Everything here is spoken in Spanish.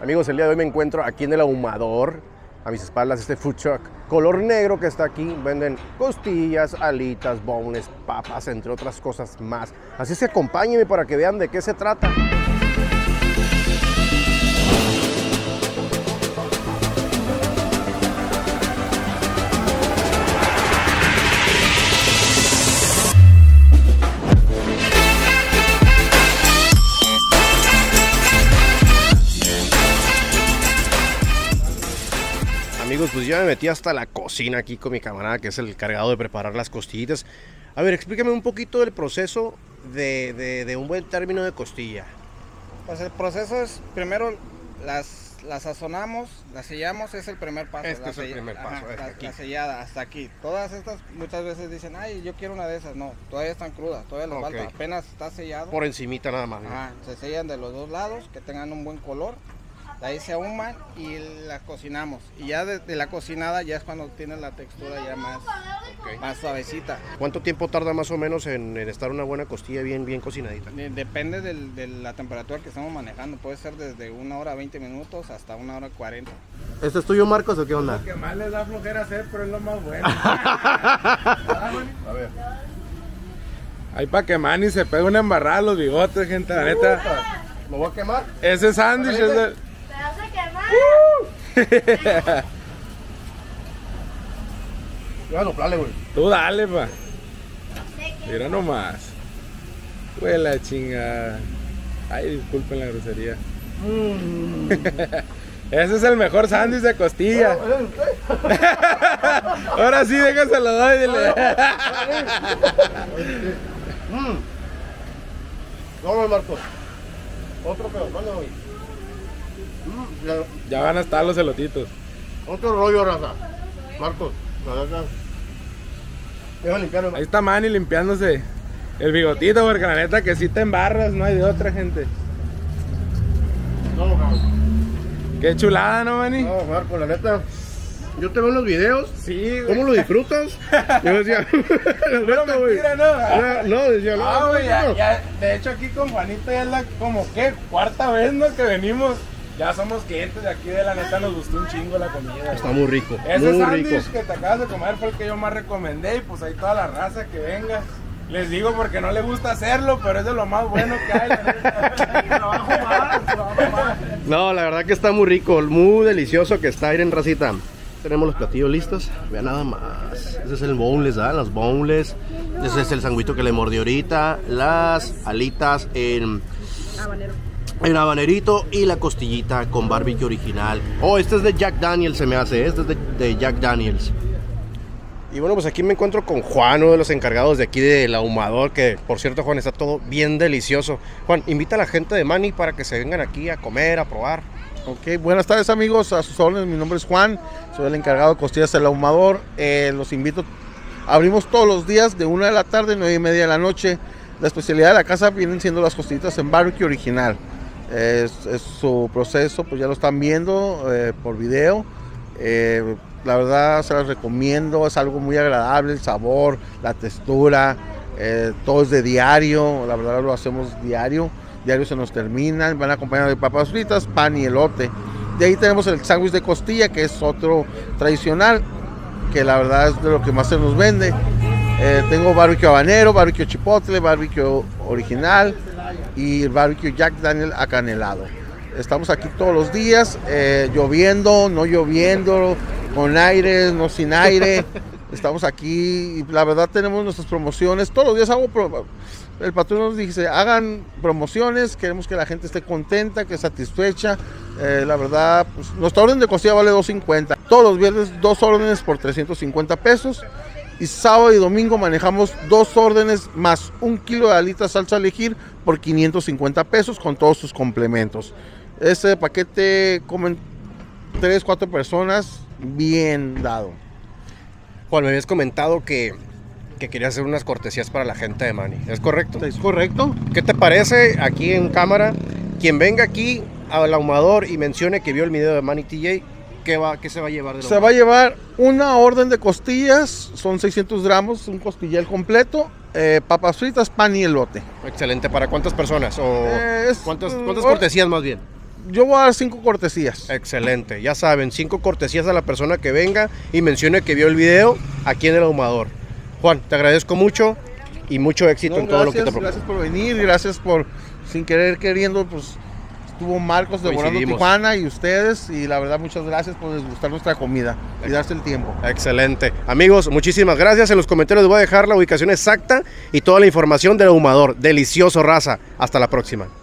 Amigos, el día de hoy me encuentro aquí en el ahumador, a mis espaldas este food truck color negro que está aquí. Venden costillas, alitas, boneless, papas, entre otras cosas más. Así es que acompáñenme para que vean de qué se trata. Amigos, pues ya me metí hasta la cocina aquí con mi camarada, que es el encargado de preparar las costillitas. A ver, explícame un poquito del proceso de un buen término de costilla. Pues el proceso es, primero las sazonamos, las sellamos, es el primer paso. Este es el primer paso, Ajá, la sellada, hasta aquí. Todas estas muchas veces dicen, ay, yo quiero una de esas. No, todavía están crudas, todavía les falta, apenas está sellado. Por encimita nada más, ¿no? Ajá, se sellan de los dos lados, que tengan un buen color. De ahí se ahuman y la cocinamos. Y ya de la cocinada ya es cuando tiene la textura ya más suavecita. ¿Cuánto tiempo tarda más o menos en estar una buena costilla bien cocinadita? Depende de la temperatura que estamos manejando. Puede ser desde 1 hora 20 minutos hasta 1 hora 40. ¿Este es tuyo, Marcos, o qué onda? Lo que más les da flojera hacer, pero es lo más bueno. A ver. Ahí para que Manny se pegue una embarrada a los bigotes, gente, la neta. ¿Lo voy a quemar? Ese sándwich es del... Voy a soplarle, güey. Tú dale, pa. Mira nomás. Güey, la chingada. Ay, disculpen la grosería. Ese es el mejor sándwich de costilla. Ahora sí, déjaselo doy, dile. Vamos, Marcos. Otro peor, ¿cuándo? Ya van a estar los elotitos. Otro rollo, raza. Marcos, déjame limpiarlo. Ahí está Manny limpiándose el bigotito, porque la neta que sí te embarras, no hay de otra, gente. No, cabrón. Qué chulada, ¿no, Manny? No, Marcos, la neta. Yo te veo en los videos. Sí, güey. ¿Cómo lo disfrutas? Yo decía, Pero mentira, ¿no? No, decía, Ah, güey, no. ya, de hecho aquí con Juanito ya es la como que cuarta vez, ¿no? Que venimos. Ya somos clientes de aquí, de la neta nos gustó un chingo la comida. Está muy rico. Ese muy sándwich rico. que te acabas de comer fue el que yo más recomendé y pues ahí toda la raza que venga. Les digo porque no le gusta hacerlo, pero es de lo más bueno que hay. Trabajo más. No, la verdad que está muy rico, muy delicioso que está. Miren, racita. Tenemos los platillos listos. Vean nada más. Ese es el boneless, ¿ah? Las boneless. Ese es el sanguito que le mordí ahorita. Las alitas en habanerito y la costillita con barbecue original. Oh, este es de Jack Daniels, se me hace. Este es de Jack Daniels. Y bueno, pues aquí me encuentro con Juan, uno de los encargados de aquí del ahumador, que por cierto, Juan, está todo bien delicioso. Juan, invita a la gente de Manny para que se vengan aquí a comer, a probar. Ok, buenas tardes, amigos, a sus órdenes. Mi nombre es Juan, soy el encargado de costillas del ahumador. Los invito, abrimos todos los días de 1 de la tarde a 9:30 de la noche. La especialidad de la casa vienen siendo las costillitas en barbecue original. Es su proceso, pues ya lo están viendo por video. La verdad se las recomiendo, es algo muy agradable, el sabor, la textura, todo es de diario, la verdad lo hacemos diario se nos terminan, van acompañados de papas fritas, pan y elote. De ahí tenemos el sándwich de costilla, que es otro tradicional, que la verdad es de lo que más se nos vende. Tengo barbecue habanero, barbecue chipotle, barbecue original y el barbecue Jack Daniel acanelado. Estamos aquí todos los días, lloviendo, no lloviendo, con aire, no sin aire. Estamos aquí y la verdad tenemos nuestras promociones. Todos los días el patrón nos dice, hagan promociones, queremos que la gente esté contenta, que satisfecha. La verdad, pues, nuestra orden de costilla vale $2.50. Todos los viernes 2 órdenes por 350 pesos. Y sábado y domingo manejamos 2 órdenes más 1 kilo de alitas salsa a elegir por 550 pesos con todos sus complementos. Este paquete comen 3-4 personas bien dado. Juan, me habías comentado que quería hacer unas cortesías para la gente de Manny, ¿es correcto? ¿Es correcto? ¿Qué te parece aquí en cámara? Quien venga aquí al ahumador y mencione que vio el video de Manny TJ, ¿qué se va a llevar de Se va a llevar una orden de costillas, son 600 gramos, un costillal completo, papas fritas, pan y elote. Excelente. ¿Para cuántas personas? ¿O cuántas cortesías más bien? yo voy a dar 5 cortesías. Excelente, ya saben, 5 cortesías a la persona que venga y mencione que vio el video aquí en el ahumador. Juan, te agradezco mucho y mucho éxito en todo lo que te propongas. Gracias por venir, gracias por, sin querer queriendo, pues estuvo Marcos de Volando Tijuana y ustedes, y la verdad muchas gracias por degustar nuestra comida y darse el tiempo. Excelente. Amigos, muchísimas gracias. En los comentarios les voy a dejar la ubicación exacta y toda la información del ahumador. Delicioso, raza. Hasta la próxima.